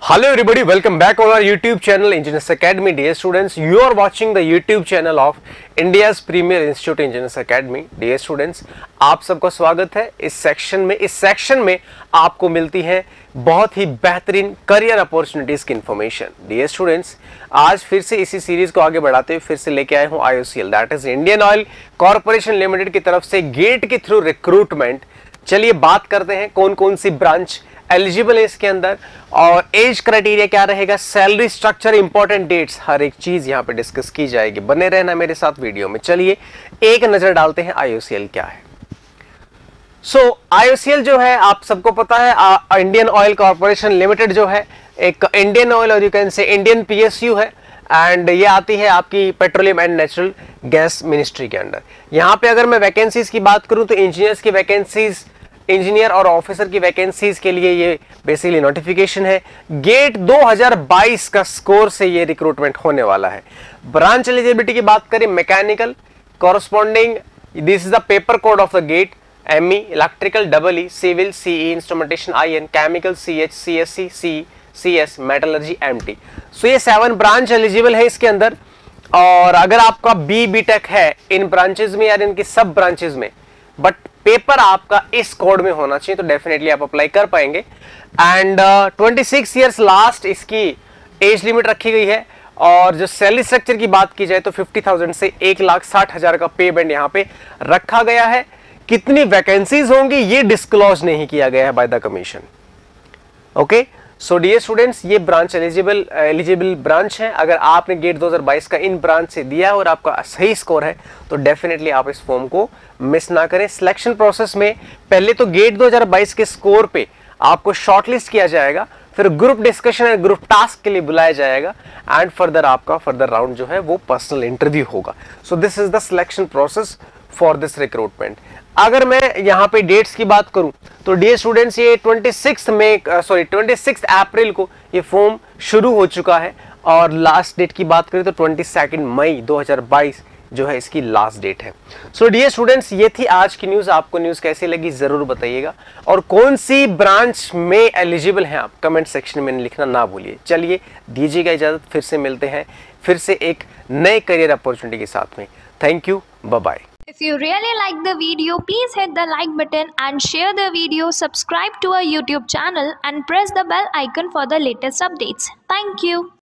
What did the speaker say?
Hello everybody, welcome back on our YouTube channel Engineers Academy. Dear students, you are watching the YouTube channel of India's Premier Institute Engineers Academy. Dear students, आप सबका स्वागत है इस section में आपको मिलती है बहुत ही बेहतरीन करियर अपॉर्चुनिटीज की इंफॉर्मेशन. डियर स्टूडेंट्स, आज फिर से इसी सीरीज को आगे बढ़ाते हुए फिर से लेके आए हूँ IOCL, that is Indian Oil Corporation Limited की तरफ से गेट के थ्रू रिक्रूटमेंट. चलिए बात करते हैं कौन कौन सी ब्रांच एलिजिबल है इसके अंदर और एज क्राइटेरिया क्या रहेगा, सैलरी स्ट्रक्चर, इंपॉर्टेंट डेट्स, हर एक चीज यहाँ पे डिस्कस की जाएगी. बने रहना मेरे साथ वीडियो में. चलिए एक नजर डालते हैं IOCL क्या है. IOCL जो है आप सबको पता है, इंडियन ऑयल कॉर्पोरेशन लिमिटेड जो है एक इंडियन ऑयल और you can say Indian PSU है एंड ये आती है आपकी petroleum and natural gas ministry के अंडर. यहाँ पे अगर मैं वैकेंसीज की बात करूं तो इंजीनियर्स की वैकेंसीज, इंजीनियर और ऑफिसर की वैकेंसीज के लिए ये बेसिकली नोटिफिकेशन है. गेट 2022 का स्कोर से ये रिक्रूटमेंट होने वाला है. ब्रांच एलिजिबिलिटी की बात करें, mechanical corresponding, this is the paper code of the GATE, ME, electrical EE, civil CE, instrumentation IN, chemical CH, CSC CE, CS, metallurgy MT. So ये 7 ब्रांच एलिजिबल है इसके अंदर. और अगर आपका BTech है इन ब्रांचेज में या इनकी सब ब्रांचेज में, बट पेपर आपका इस कोड में होना चाहिए तो डेफिनेटली आप अप्लाई कर पाएंगे. एंड 26 ईयर्स लास्ट इसकी एज लिमिट रखी गई है. और जो सैलरी स्ट्रक्चर की बात की जाए तो 50,000 से 1,60,000 का पे बैंड यहाँ पे रखा गया है. कितनी वैकेंसीज होंगी ये डिस्क्लोज नहीं किया गया है by the commission. Okay, so dear students, ये ब्रांच एलिजिबल ब्रांच है. अगर आपने गेट 2022 का इन ब्रांच से दिया है और आपका सही स्कोर है तो डेफिनेटली आप इस फॉर्म को मिस ना करें. सिलेक्शन प्रोसेस में पहले तो गेट 2022 के स्कोर पे आपको शॉर्टलिस्ट किया जाएगा, फिर group discussion and group task के लिए बुलाया जाएगा एंड फर्दर आपका फर्दर राउंड जो है वो पर्सनल इंटरव्यू होगा. So this is the selection process for this recruitment. अगर मैं यहाँ पे डेट्स की बात करूं तो डियर स्टूडेंट्स, ये 26 अप्रैल को ये फॉर्म शुरू हो चुका है और लास्ट डेट की बात करें तो 22 मई 2022 जो है इसकी लास्ट डेट है. सो डियर स्टूडेंट्स, ये थी आज की न्यूज़. आपको न्यूज़ कैसी लगी जरूर बताइएगा और कौन सी ब्रांच में एलिजिबल हैं आप कमेंट सेक्शन में लिखना ना भूलिए. चलिए दीजिएगा इजाज़त, फिर से मिलते हैं फिर से एक नए करियर अपॉर्चुनिटी के साथ में. Thank you, bye bye. If you really like the video, please hit the like button and share the video, subscribe to our YouTube channel and press the bell icon for the latest updates. Thank you.